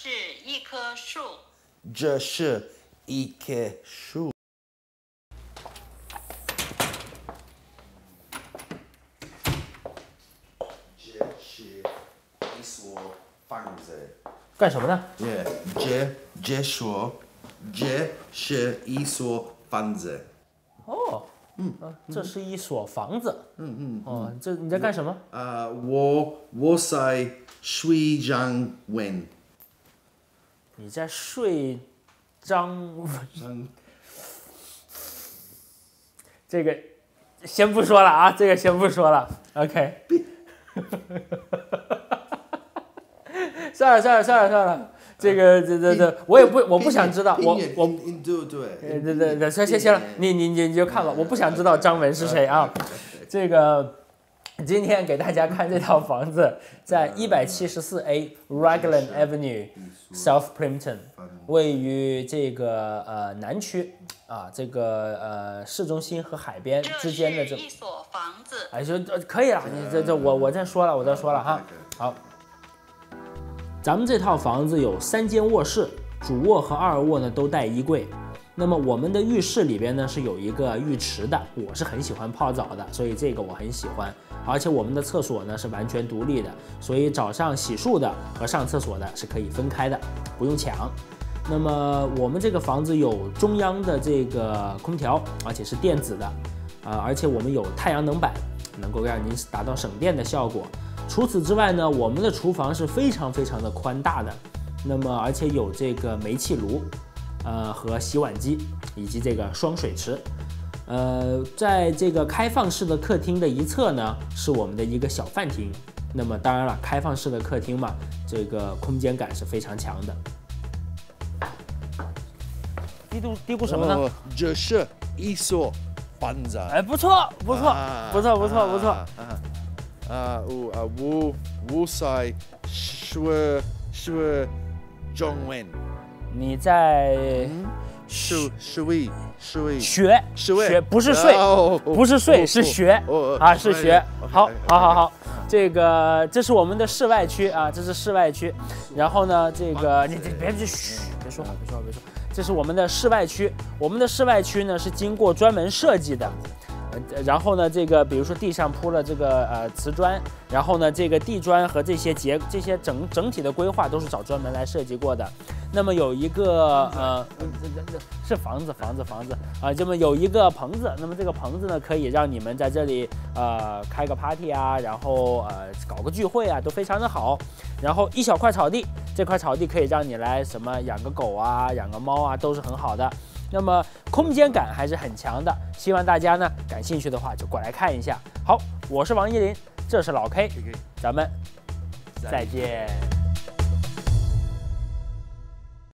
是一棵树。 这是一棵树。这是一所房子。 干什么呢？ 这是一所房子。 哦，这是一所房子。哦，这你在干什么？ 我在睡张文。 你在睡张这个先不说了啊，这个先不说了。OK。算了，这，我不想知道，我对，行了，你就看吧，我不想知道张文是谁啊。这个今天给大家看这套房子，在174A Raglan Avenue。South Plympton 位于这个南区啊，这个市中心和海边之间的这是一所房子。 哎，就可以了，你我再说了哈。好，咱们这套房子有3间卧室，主卧和2卧呢都带衣柜。那么我们的浴室里边呢是有一个浴池的，我是很喜欢泡澡的，所以这个我很喜欢。而且我们的厕所呢是完全独立的，所以早上洗漱的和上厕所的是可以分开的，不用抢。那么我们这个房子有中央的这个空调，而且是电子的，而且我们有太阳能板，能够让您达到省电的效果。除此之外呢，我们的厨房是非常的宽大的，那么而且有这个煤气炉，和洗碗机以及这个双水池。在这个开放式的客厅的一侧呢，是我们的一个小饭厅。那么当然了，开放式的客厅嘛，这个空间感是非常强的。嘀咕什么呢？ 这是一所房子。 哎，不错。 我在学中文。 你在学不是睡，不是睡，是学啊，是学。好，这是我们的室外区啊，这是室外区。然后呢，这个你别说，这是我们的室外区。我们的室外区呢是经过专门设计的。然后呢，这个比如说地上铺了这个瓷砖，然后呢，这个地砖和这些整体的规划都是找专门来设计过的。那么有一个是房子啊，这么有一个棚子，那么这个棚子呢可以让你们在这里开个 party 啊，然后搞个聚会啊，都非常的好。然后一小块草地，这块草地可以让你来什么养个狗啊，养个猫啊，都是很好的。那么空间感还是很强的，希望大家呢感兴趣的话就过来看一下。好，我是王依林，这是老 K，咱们再见。